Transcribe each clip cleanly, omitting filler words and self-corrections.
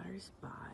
water spot.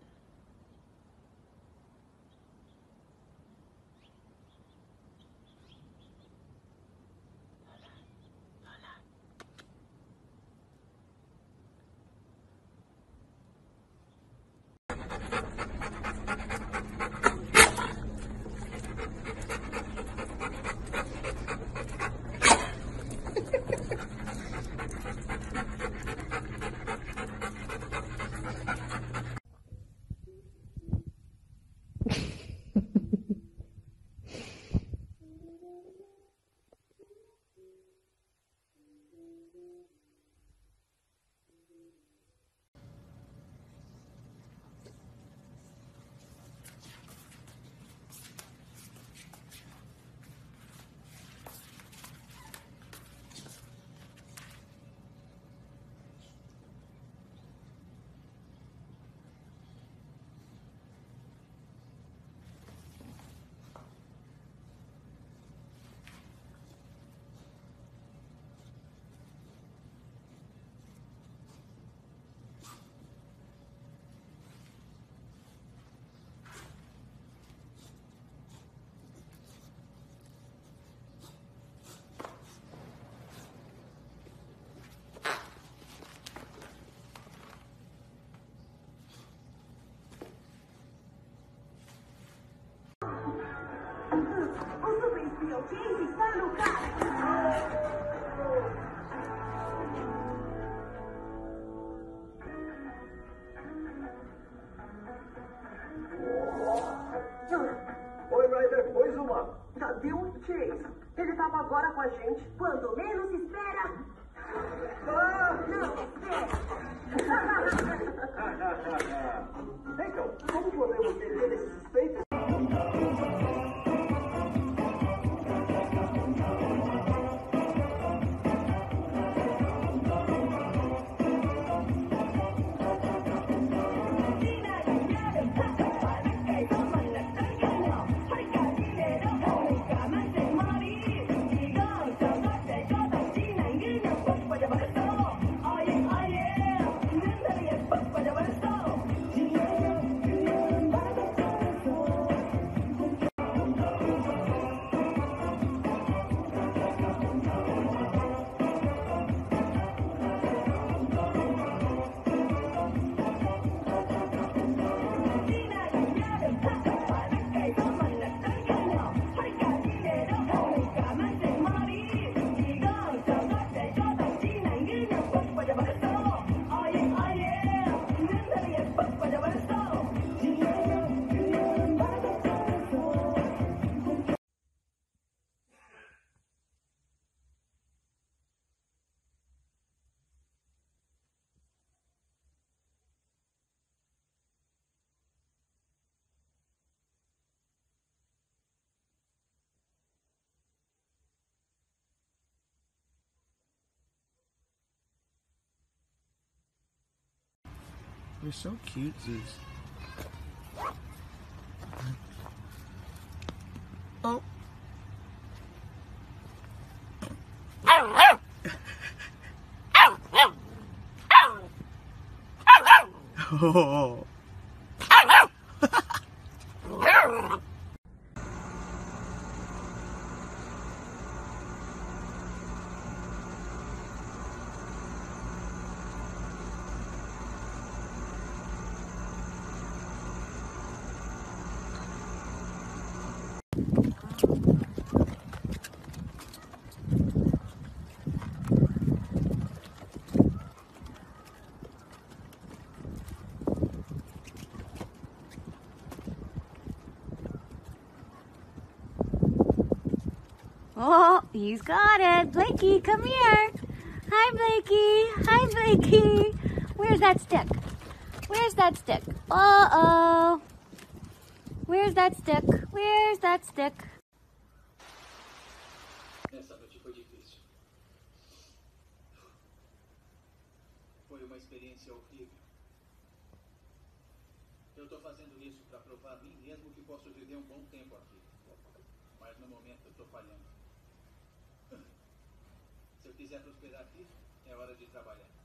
O super espião Chase está no carro. Oi, Ryder, pois uma. Cadê o Chase? Ele estava agora com a gente. Quando menos espera. Não, espera. Então, como podemos deter esse suspeito? You're so cute, Zeus. Oh. Oh. Oh, he's got it. Blakey, come here. Hi, Blakey. Hi, Blakey. Where's that stick? Where's that stick? Uh-oh. Where's that stick? Where's that stick? Essa noite foi difícil. Foi uma experiência horrível. Eu tô fazendo isso para provar a mim mesmo que posso viver um bom tempo aqui. Mas no momento eu tô falhando. Se eu quiser prosperar aqui, é hora de trabalhar.